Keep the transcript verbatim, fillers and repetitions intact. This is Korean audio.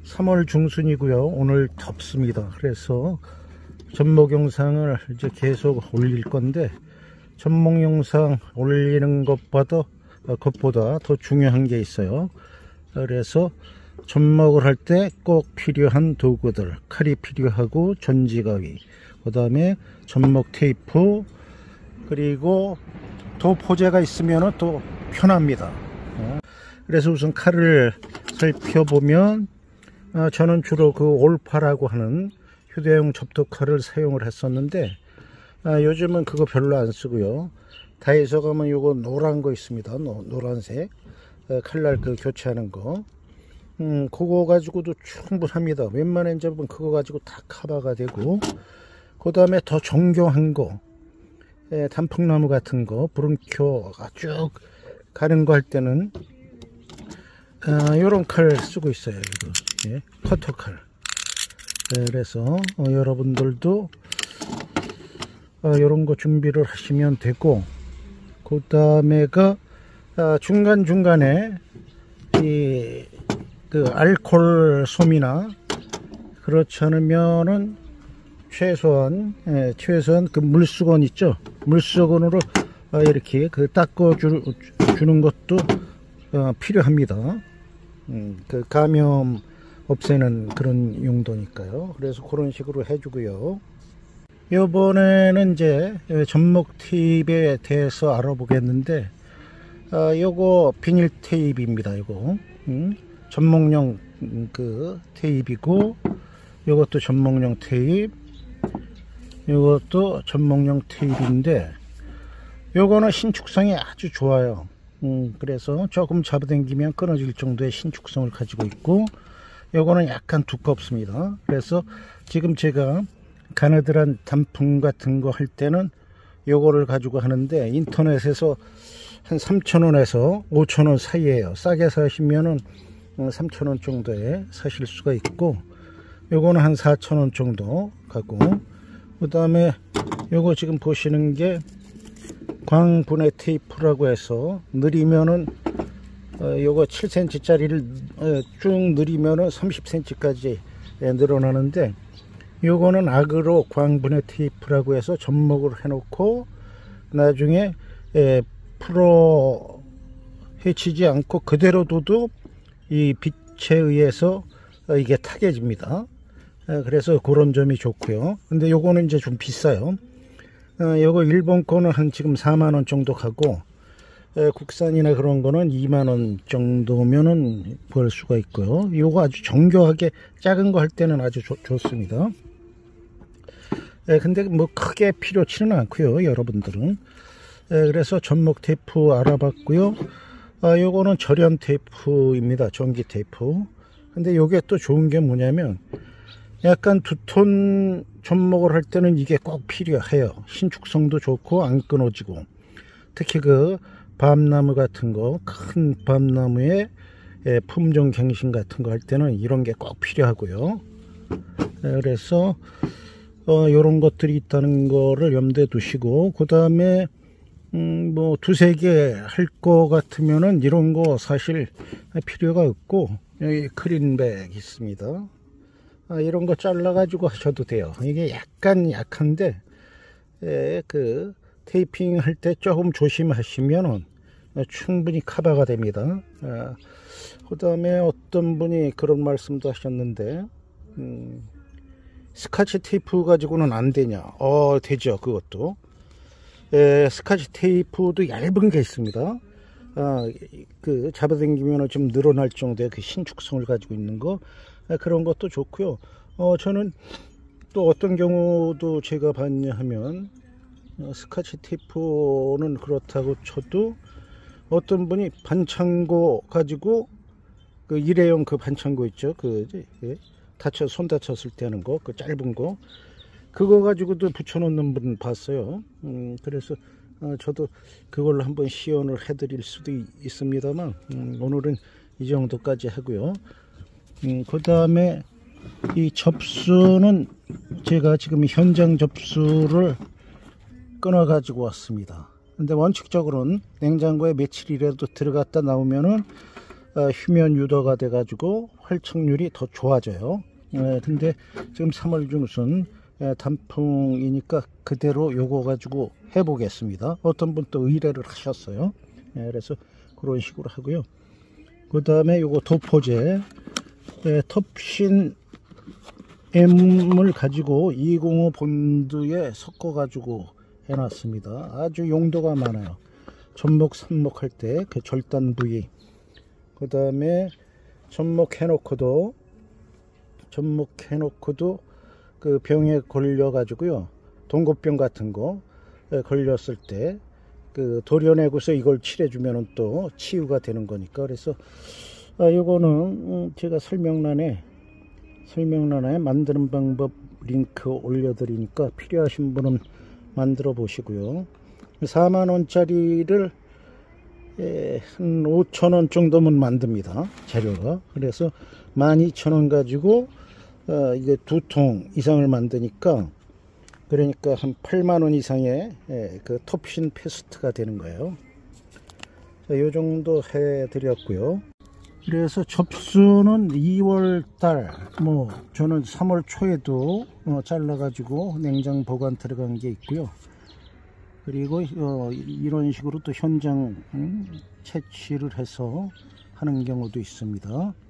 삼월 중순이고요. 오늘 덥습니다. 그래서 접목 영상을 이제 계속 올릴 건데, 접목 영상 올리는 것보다 것보다 더 중요한 게 있어요. 그래서 접목을 할 때 꼭 필요한 도구들, 칼이 필요하고 전지가위, 그 다음에 접목 테이프, 그리고 도포제가 있으면 또 편합니다. 그래서 우선 칼을 살펴보면, 저는 주로 그 올파라고 하는 휴대용 접두칼을 사용을 했었는데, 요즘은 그거 별로 안 쓰고요. 다이소 가면 요거 노란 거 있습니다. 노, 노란색 칼날 그 교체하는 거, 음, 그거 가지고도 충분합니다. 웬만한 접은 그거 가지고 다 커버가 되고, 그 다음에 더 정교한 거, 예, 단풍나무 같은 거, 브름표가 쭉 가는 거 할 때는 아, 요런 칼 쓰고 있어요. 이거. 예, 커터 칼. 예, 그래서 어, 여러분들도 어, 요런 거 준비를 하시면 되고, 그 다음에가 아, 중간중간에 이 그 알코올 솜이나 그렇지 않으면은 최소한 예, 최소한 그 물수건 있죠. 물수건으로 어, 이렇게 그 닦아 주, 주는 것도 어, 필요합니다. 음, 그 감염 없애는 그런 용도니까요. 그래서 그런 식으로 해주고요. 이번에는 이제 접목 테이프에 대해서 알아보겠는데, 아, 요거 비닐 테이프입니다. 요거 음, 접목용 그 테이프이고, 요것도 접목용 테이프, 요것도 접목용 테이프인데, 요거는 신축성이 아주 좋아요. 음, 그래서 조금 잡아당기면 끊어질 정도의 신축성을 가지고 있고, 요거는 약간 두껍습니다. 그래서 지금 제가 가느다란 단풍 같은 거 할 때는 요거를 가지고 하는데, 인터넷에서 한 삼천 원에서 오천 원 사이에요. 싸게 사시면은 삼천 원 정도에 사실 수가 있고, 요거는 한 사천 원 정도 가고, 그 다음에 요거 지금 보시는 게 광분해 테이프라고 해서 느리면은 어, 요거 칠 센티미터 짜리를 어, 쭉 느리면은 삼십 센티미터까지 예, 늘어나는데, 요거는 아그로 광분해 테이프라고 해서 접목을 해 놓고 나중에 예, 풀어 헤치지 않고 그대로 둬도 이 빛에 의해서 어, 이게 타개집니다. 어, 그래서 그런 점이 좋고요. 근데 요거는 이제 좀 비싸요. 어, 요거 일본 거는 한 지금 사만 원 정도 가고, 에, 국산이나 그런 거는 이만 원 정도면은 벌 수가 있고요. 요거 아주 정교하게 작은 거 할 때는 아주 조, 좋습니다. 에, 근데 뭐 크게 필요치는 않고요, 여러분들은. 에, 그래서 접목 테이프 알아봤고요. 아, 요거는 절연 테이프입니다. 전기 테이프. 근데 요게 또 좋은 게 뭐냐면, 약간 두톤 접목을 할 때는 이게 꼭 필요해요. 신축성도 좋고 안 끊어지고, 특히 그 밤나무 같은 거, 큰 밤나무에 품종 갱신 같은 거 할 때는 이런 게 꼭 필요하고요. 그래서 어, 이런 것들이 있다는 거를 염두에 두시고, 그 다음에 음, 뭐 두세 개 할 거 같으면은 이런 거 사실 필요가 없고, 여기 크린백 있습니다. 아, 이런 거 잘라 가지고 하셔도 돼요. 이게 약간 약한데, 에, 그 테이핑 할 때 조금 조심하시면 충분히 커버가 됩니다. 아, 그 다음에 어떤 분이 그런 말씀도 하셨는데, 음, 스카치 테이프 가지고는 안 되냐. 어, 되죠. 그것도. 에, 스카치 테이프도 얇은 게 있습니다. 아, 그 잡아당기면 좀 늘어날 정도의 그 신축성을 가지고 있는 거, 아, 그런 것도 좋고요. 어, 저는 또 어떤 경우도 제가 봤냐 하면, 어, 스카치 테이프는 그렇다고 쳐도 어떤 분이 반창고 가지고, 그 일회용 그 반창고 있죠. 그 예, 다쳐 손 다쳤을 때 하는 거, 그 짧은 거, 그거 가지고도 붙여놓는 분 봤어요. 음, 그래서 어, 저도 그걸로 한번 시연을 해드릴 수도 있습니다만, 음, 오늘은 이 정도까지 하고요. 음, 그 다음에 이 접수는 제가 지금 현장 접수를 끊어 가지고 왔습니다. 근데 원칙적으로는 냉장고에 며칠이라도 들어갔다 나오면은 어, 휴면 유도가 돼 가지고 활착률이 더 좋아져요. 예, 근데 지금 삼월 중순 예, 단풍이니까 그대로 요거 가지고 해보겠습니다. 어떤 분 또 의뢰를 하셨어요. 예, 그래서 그런 식으로 하고요. 그 다음에 요거 도포제 예, 텁신 M을 가지고 이백오 본드에 섞어 가지고 해놨습니다. 아주 용도가 많아요. 접목 삽목 할 때 그 절단 부위, 그 다음에 접목 해놓고도 접목 해놓고도 그 병에 걸려 가지고요, 동고병 같은 거 걸렸을 때 그 도려내고서 이걸 칠해주면 또 치유가 되는 거니까. 그래서 아, 요거는 제가 설명란에 설명란에 만드는 방법 링크 올려드리니까 필요하신 분은 만들어 보시고요. 사만 원짜리를 한 오천 원 정도면 만듭니다, 재료가. 그래서 만 이천 원 가지고 어, 이게 두 통 이상을 만드니까, 그러니까 한 팔만 원 이상의 예, 그 텁신 페스트가 되는 거예요. 자, 요 정도 해 드렸고요. 그래서 접수는 이월 달, 뭐 저는 삼월 초에도 어, 잘라 가지고 냉장 보관 들어간 게 있고요. 그리고 어, 이런 식으로 또 현장 음, 채취를 해서 하는 경우도 있습니다.